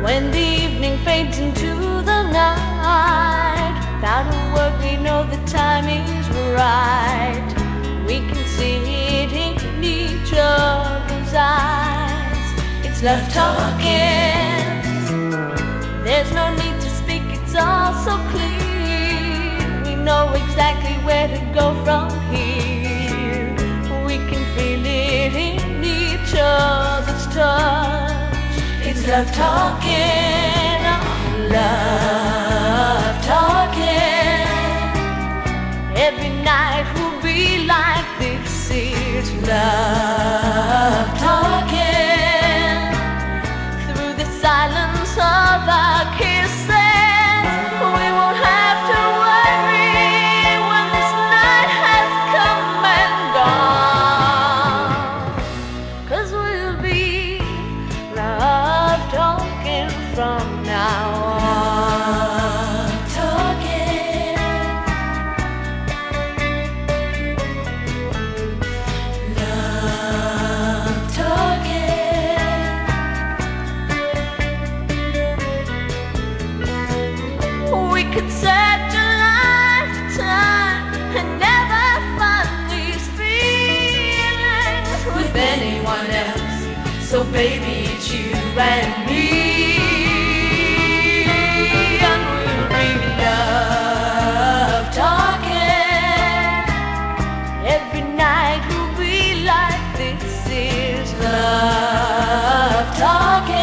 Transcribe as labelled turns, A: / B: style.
A: When the evening fades into the night, without a word we know the time is right. We can see it in each other's eyes. It's love talking. There's no need to speak, it's all so clear. We know exactly where to go from here. We can feel it in each other's touch. It's love talking, oh, love talking. Every night will be like this. It's love talking. Through the silence of our kisses, we won't have to worry when this night has come and gone. 'Cause we'll be love talking from now on. Talking, love talking. We could set a lifetime and never find these feelings with anyone else. So baby, it's you and me, and we'll be love talking. Every night will be like this. Is love talking.